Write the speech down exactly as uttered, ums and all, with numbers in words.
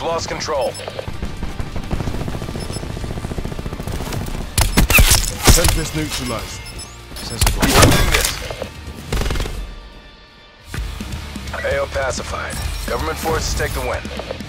lost control. Tempest neutralized. Reloading this. A O pacified. Government forces take the win.